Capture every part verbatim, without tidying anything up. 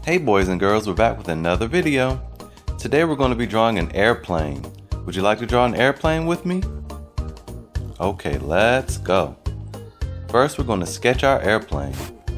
Hey boys and girls, we're back with another video. Today we're going to be drawing an airplane. Would you like to draw an airplane with me? Okay, let's go. First we're going to sketch our airplane.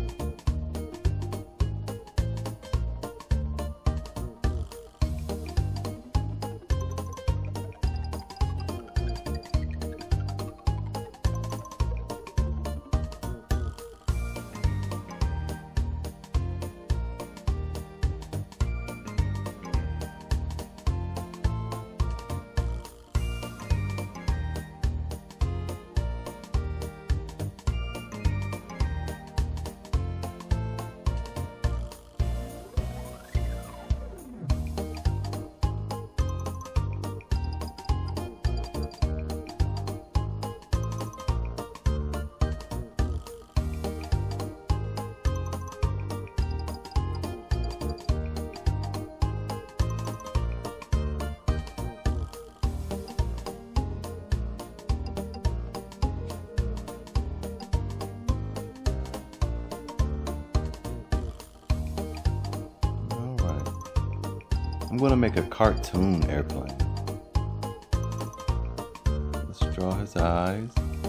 I'm going to make a cartoon airplane. Let's draw his eyes.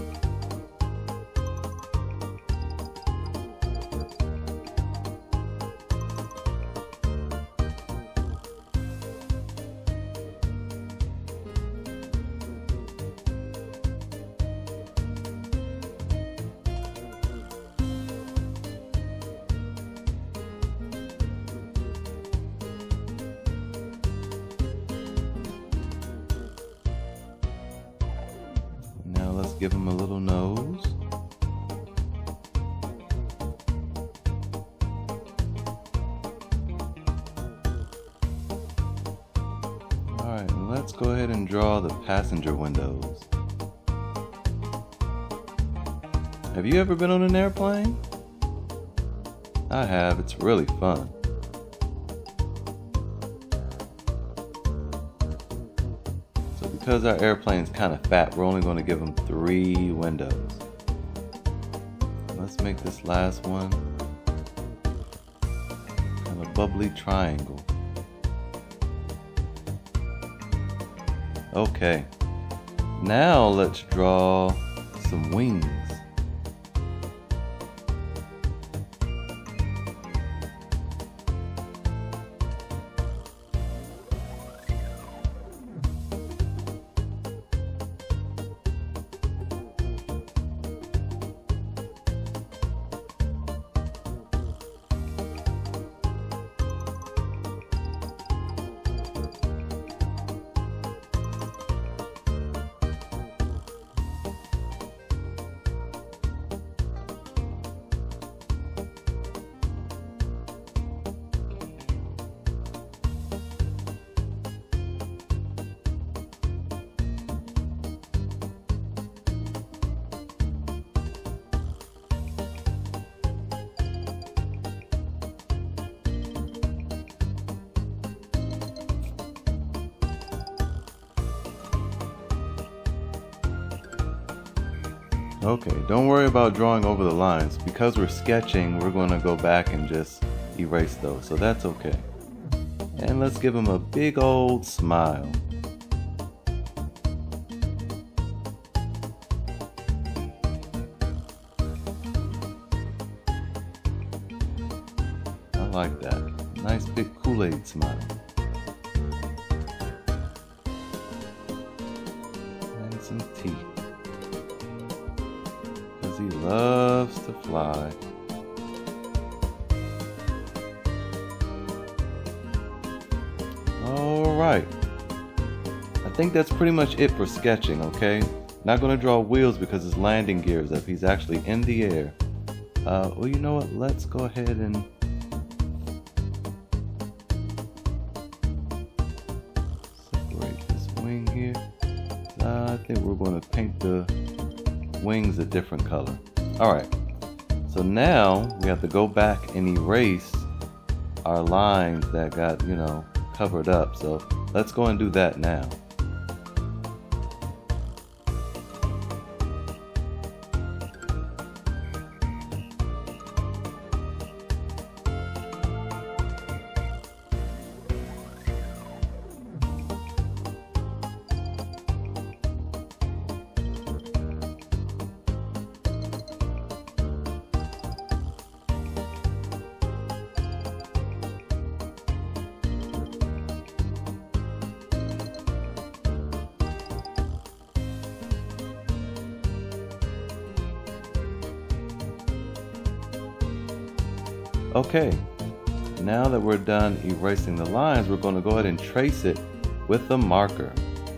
Let's give him a little nose. Alright, let's go ahead and draw the passenger windows. Have you ever been on an airplane? I have, it's really fun. Because our airplane's kind of fat, we're only going to give them three windows. Let's make this last one kind of bubbly triangle. Okay, now let's draw some wings. Okay, don't worry about drawing over the lines. Because we're sketching, we're going to go back and just erase those, so that's okay. And let's give him a big old smile. I like that. Nice big Kool-Aid smile. And some teeth. He loves to fly. Alright. I think that's pretty much it for sketching, okay? Not going to draw wheels because his landing gear is up. He's actually in the air. Uh, well, you know what? Let's go ahead and separate this wing here. Uh, I think we're going to paint the wings a different color. Alright, so now we have to go back and erase our lines that got, you know, covered up. So let's go and do that now. Okay, now that we're done erasing the lines, we're going to go ahead and trace it with the marker.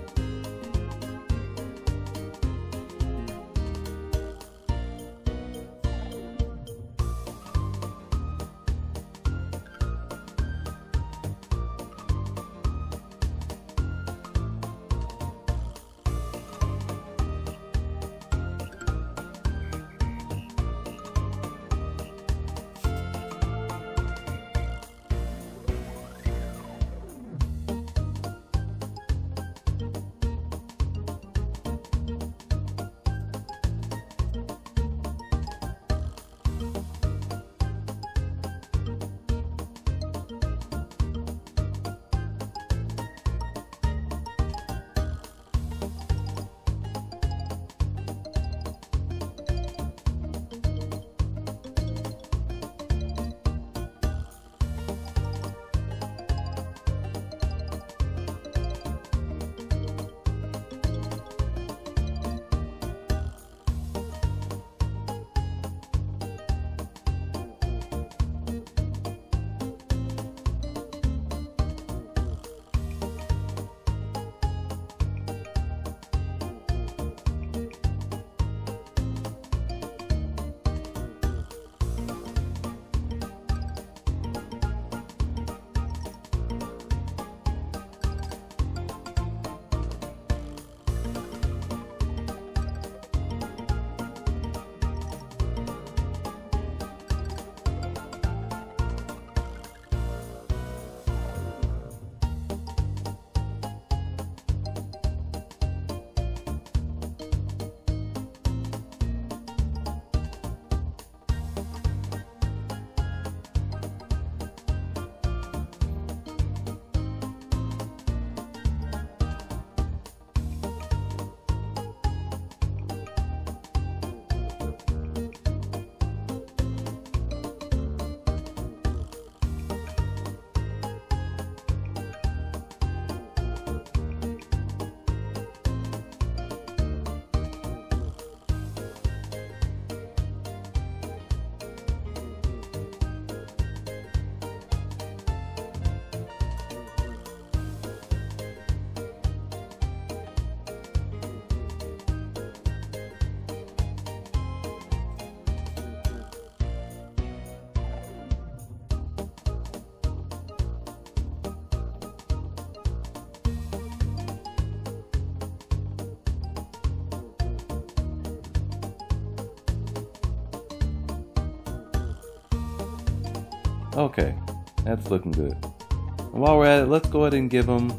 Okay, that's looking good. And while we're at it, let's go ahead and give him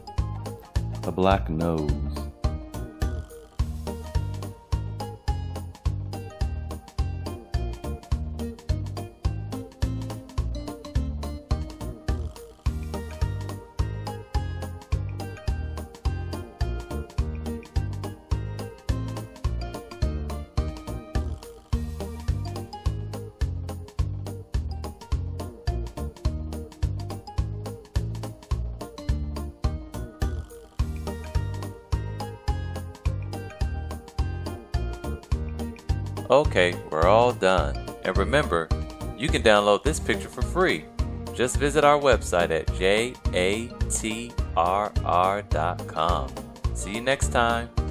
a black nose. Okay, we're all done. And remember, you can download this picture for free. Just visit our website at J A T R R dot com. See you next time.